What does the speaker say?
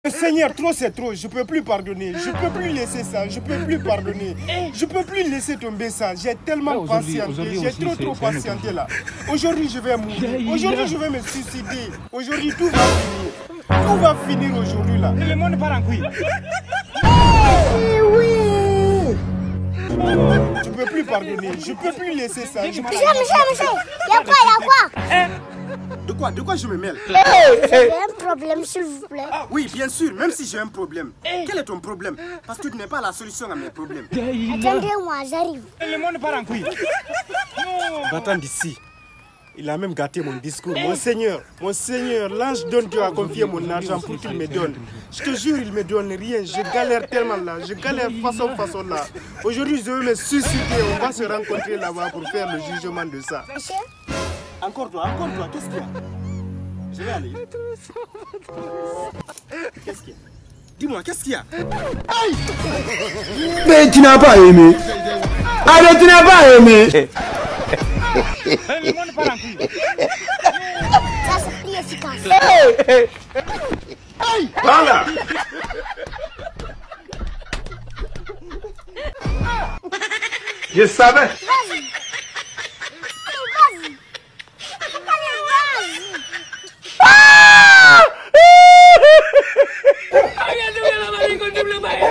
Seigneur, trop c'est trop, je peux plus pardonner, je peux plus laisser ça, je peux plus pardonner, je peux plus laisser tomber ça, j'ai tellement patienté, j'ai trop patienté là. Aujourd'hui je vais mourir, aujourd'hui je vais me suicider, aujourd'hui tout va finir aujourd'hui là. Le monde part en couille. Oui. Je peux plus pardonner, je peux plus laisser ça. Michel, y'a quoi? De quoi je me mêle? J'ai un problème, s'il vous plaît. Oui, bien sûr, même si j'ai un problème. Quel est ton problème? Parce que tu n'es pas la solution à mes problèmes. Attendez-moi, j'arrive. Le monde part en couille. Va-t'en d'ici. Il a même gâté mon discours. Mon Seigneur, l'ange donne Dieu a confié mon argent pour qu'il me donne. Je te jure, il me donne rien. Je galère tellement là. Je galère façon là. Aujourd'hui, je vais me suicider. On va se rencontrer là-bas pour faire le jugement de ça. Monsieur? Encore toi, qu'est-ce qu'il y a? Je vais aller. Qu'est-ce qu'il y a? Dis-moi, qu'est-ce qu'il y a? Mais tu n'as pas aimé. Allez, tu n'as pas aimé. Le monde part en couille. Ça, c'est plus efficace. Voilà. Je savais. Vas-y. Ay, ya tuve la mano con tu pluma.